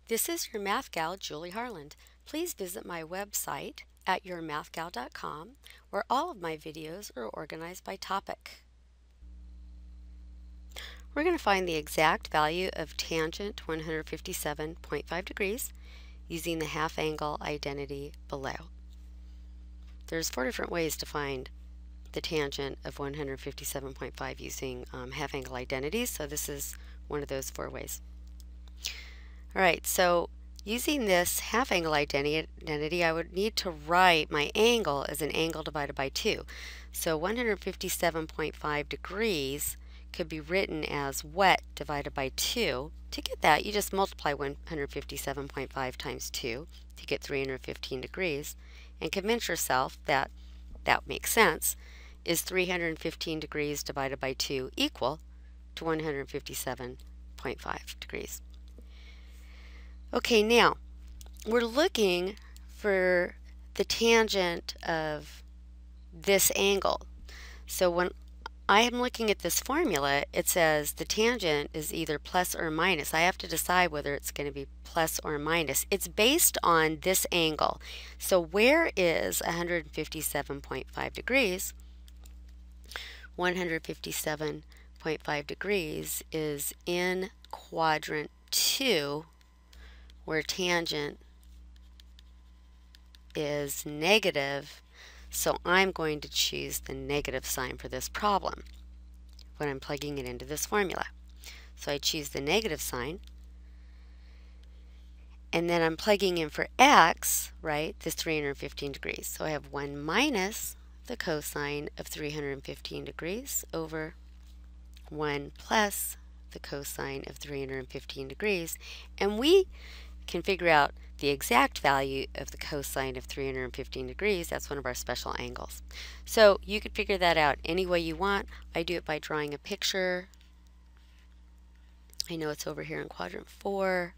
This is your math gal, Julie Harland. Please visit my website at yourmathgal.com, where all of my videos are organized by topic. We're going to find the exact value of tangent 157.5 degrees using the half angle identity below. There's 4 different ways to find the tangent of 157.5 using half angle identities, so this is one of those 4 ways. Alright, so using this half angle identity, I would need to write my angle as an angle divided by 2. So 157.5 degrees could be written as wet divided by 2. To get that, you just multiply 157.5 times 2 to get 315 degrees, and convince yourself that that makes sense. Is 315 degrees divided by 2 equal to 157.5 degrees? Okay, now we're looking for the tangent of this angle. So when I am looking at this formula, it says the tangent is either plus or minus. I have to decide whether it's going to be plus or minus. It's based on this angle. So where is 157.5 degrees? 157.5 degrees is in quadrant 2, where tangent is negative, so I'm going to choose the negative sign for this problem when I'm plugging it into this formula. So I choose the negative sign, and then I'm plugging in for x, right, this 315 degrees. So I have 1 minus the cosine of 315 degrees over 1 plus the cosine of 315 degrees, and we can figure out the exact value of the cosine of 315 degrees. That's one of our special angles. So you could figure that out any way you want. I do it by drawing a picture. I know it's over here in quadrant 4.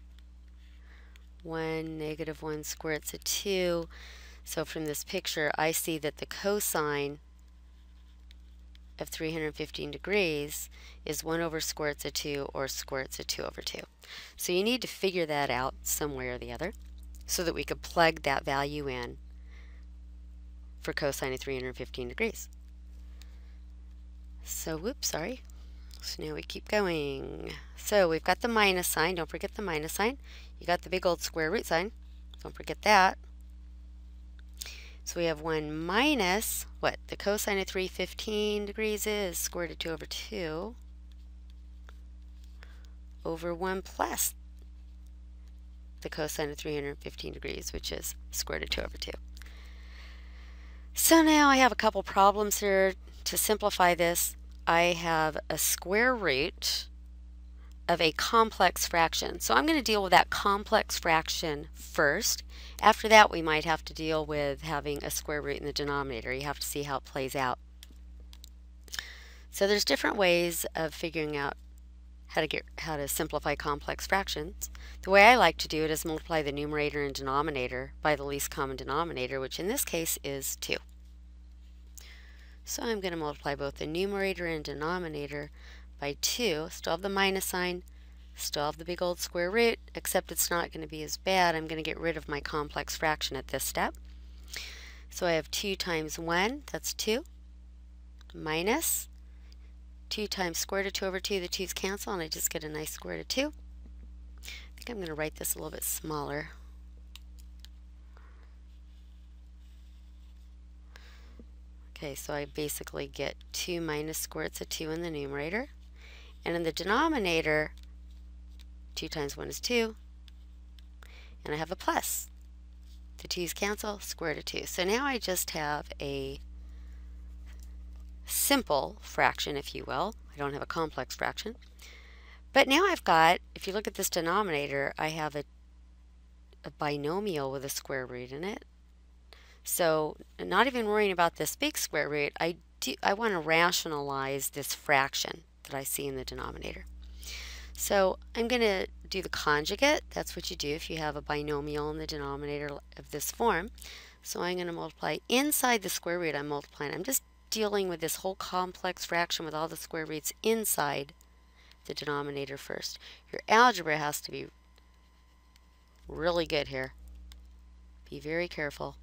1 negative 1 squared root of 2. So from this picture, I see that the cosine of 315 degrees is 1 over square root of 2 or square root of 2 over 2. So you need to figure that out some way or the other so that we could plug that value in for cosine of 315 degrees. So, whoops, sorry. So now we keep going. So we've got the minus sign. Don't forget the minus sign. You got the big old square root sign. Don't forget that. So we have 1 minus, what? The cosine of 315 degrees is square root of 2 over 2 over 1 plus the cosine of 315 degrees, which is square root of 2 over 2. So now I have a couple problems here. To simplify this, I have a square root of a complex fraction. So I'm going to deal with that complex fraction first. After that, we might have to deal with having a square root in the denominator. You have to see how it plays out. So there's different ways of figuring out how to simplify complex fractions. The way I like to do it is multiply the numerator and denominator by the least common denominator, which in this case is 2. So I'm going to multiply both the numerator and denominator by 2. Still have the minus sign, still have the big old square root, except it's not going to be as bad. I'm going to get rid of my complex fraction at this step. So I have 2 times 1, that's 2, minus 2 times square root of 2 over 2, the 2's cancel, and I just get a nice square root of 2. I think I'm going to write this a little bit smaller. Okay, so I basically get 2 minus square root of 2 in the numerator. And in the denominator, 2 times 1 is 2. And I have a plus. The 2's cancel, square root of 2. So now I just have a simple fraction, if you will. I don't have a complex fraction. But now I've got, if you look at this denominator, I have a binomial with a square root in it. So not even worrying about this big square root, I want to rationalize this fraction that I see in the denominator. So I'm going to do the conjugate. That's what you do if you have a binomial in the denominator of this form. So I'm going to multiply inside the square root. I'm multiplying. I'm just dealing with this whole complex fraction with all the square roots inside the denominator first. Your algebra has to be really good here. Be very careful.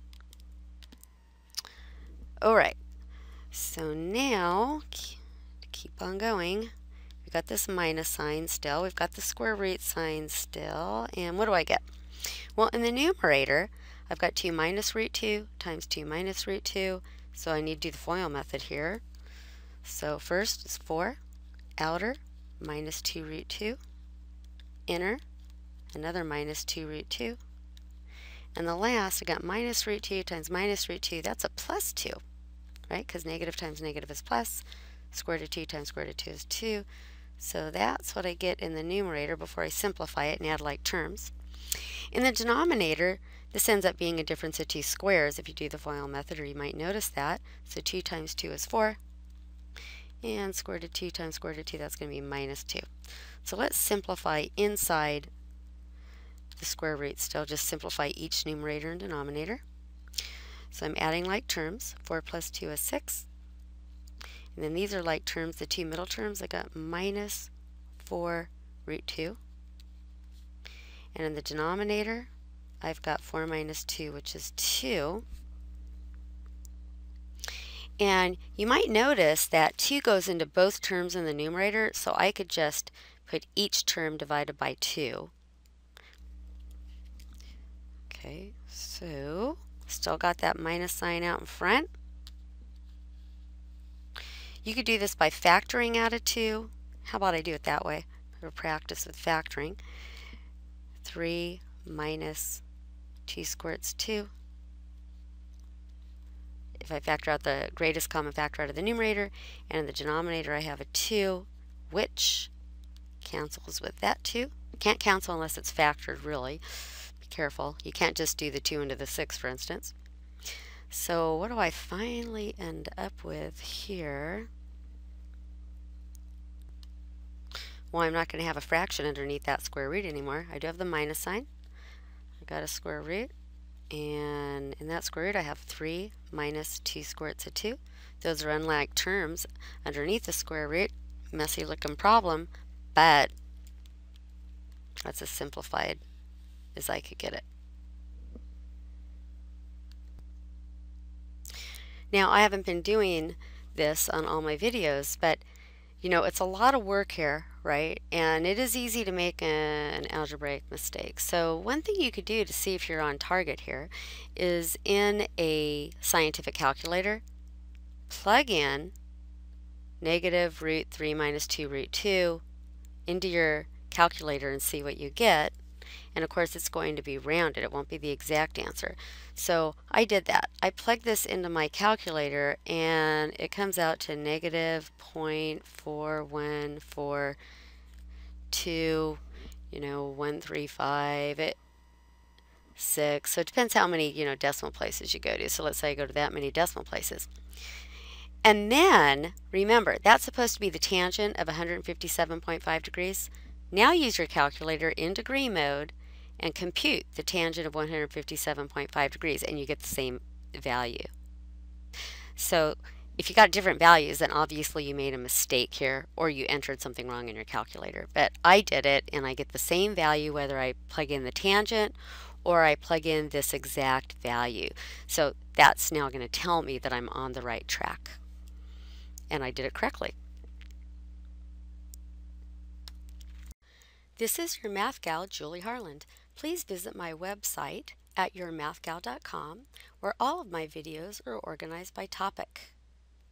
Alright, so now, keep on going. We've got this minus sign still. We've got the square root sign still. And what do I get? Well, in the numerator, I've got 2 minus root 2 times 2 minus root 2. So I need to do the FOIL method here. So first is 4, outer, minus 2 root 2, inner, another minus 2 root 2. And the last, I got minus root 2 times minus root 2. That's a plus 2, right? Because negative times negative is plus. Square root of 2 times square root of 2 is 2. So that's what I get in the numerator before I simplify it and add like terms. In the denominator, this ends up being a difference of 2 squares if you do the FOIL method, or you might notice that. So 2 times 2 is 4. And square root of 2 times square root of 2, that's going to be minus 2. So let's simplify inside the square root still. Just simplify each numerator and denominator. So I'm adding like terms. 4 plus 2 is 6. And then these are like terms, the two middle terms. I got minus 4 root 2. And in the denominator, I've got 4 minus 2, which is 2. And you might notice that 2 goes into both terms in the numerator, so I could just put each term divided by 2. Okay, so still got that minus sign out in front. You could do this by factoring out of 2. How about I do it that way for practice with factoring? 3 minus 2 squared is 2. If I factor out the greatest common factor out of the numerator, and in the denominator I have a 2, which cancels with that 2. Can't cancel unless it's factored, really. Be careful. You can't just do the 2 into the 6, for instance. So what do I finally end up with here? Well, I'm not going to have a fraction underneath that square root anymore. I do have the minus sign. I got a square root. And in that square root, I have 3 minus 2 squared roots of 2. Those are unlike terms underneath the square root. Messy looking problem, but that's as simplified as I could get it. Now, I haven't been doing this on all my videos, but you know, it's a lot of work here, right? And it is easy to make an algebraic mistake. So one thing you could do to see if you're on target here is in a scientific calculator, plug in negative root 3 minus 2 root 2 into your calculator and see what you get. And of course it's going to be rounded. It won't be the exact answer. So I did that. I plugged this into my calculator and it comes out to negative 0.4142, 135.6. So it depends how many, decimal places you go to. So let's say I go to that many decimal places. And then, remember, that's supposed to be the tangent of 157.5 degrees. Now use your calculator in degree mode and compute the tangent of 157.5 degrees and you get the same value. So if you got different values, then obviously you made a mistake here or you entered something wrong in your calculator. But I did it and I get the same value whether I plug in the tangent or I plug in this exact value. So that's now going to tell me that I'm on the right track. And I did it correctly. This is your Math Gal, Julie Harland. Please visit my website at yourmathgal.com, where all of my videos are organized by topic.